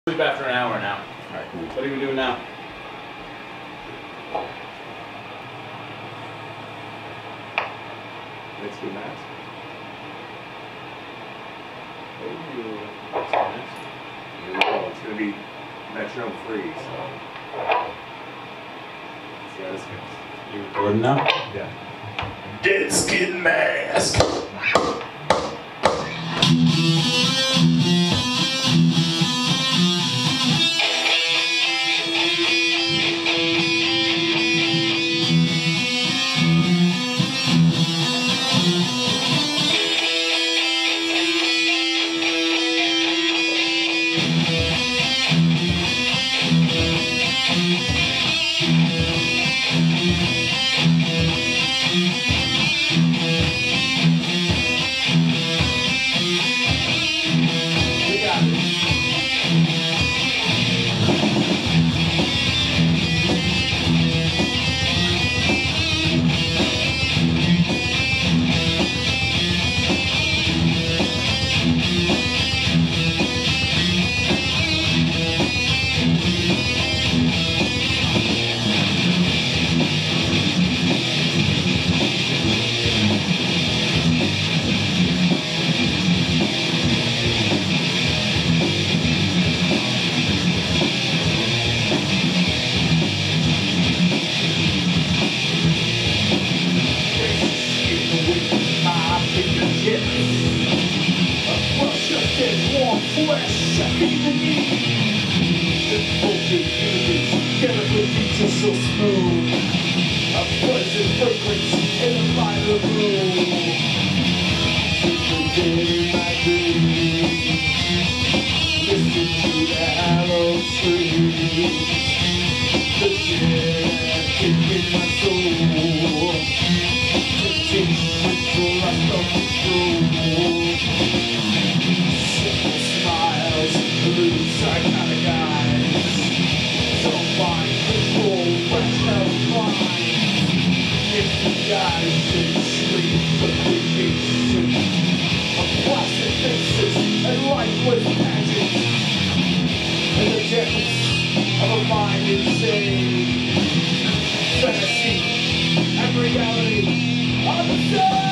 Sleep after an hour now. Alright, cool. What are you doing now? Let's do mask. Oh, that's nice. Here we go. It's going to be metronome free, so. Let's see how this goes. You recording now? Yeah. Dead Skin Mask! So smooth, a pleasant fragrance in a fire room. Today my dreams, listen to the arrow tree. The dead in my soul, temptation till I start control. Simple smiles, blue psychotic eyes, don't mind control, let's have fun. If you guys should sleep with creation of plastic faces and lifeless pageants, in the depths of a mind insane, fantasy and reality are the same.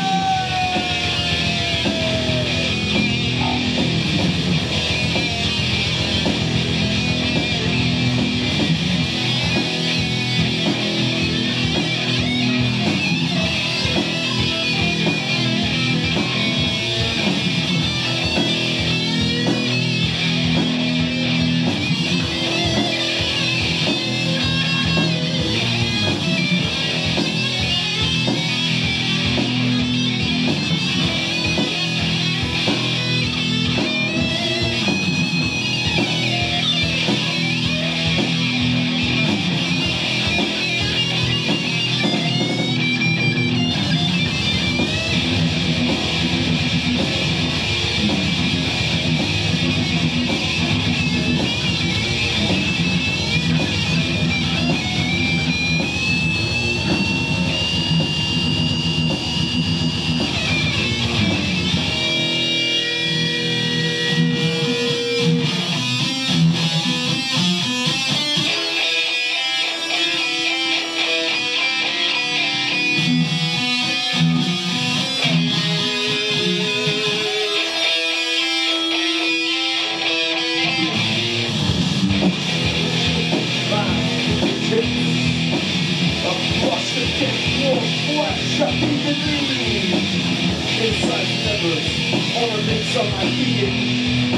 Inside members, ornaments of my being,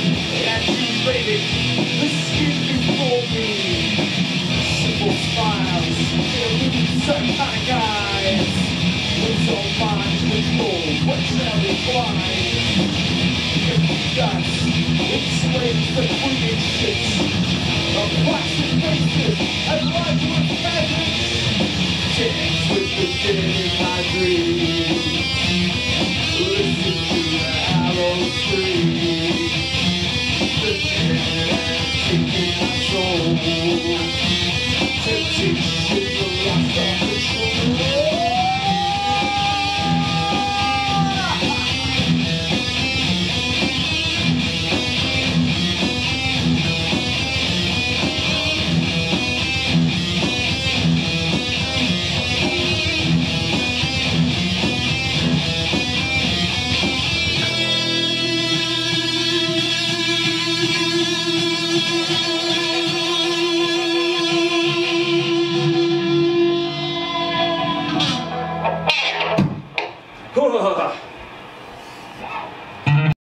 activated the skin before me. Simple smiles, illumined psychotic eyes, with all mind control, what shall we blind? Empty dust, enslaves the creations of plastic faces and lifeless pageants. Dance with the dead in my dreams. Listen to the arrow scream. The dead taking my soul. Temptation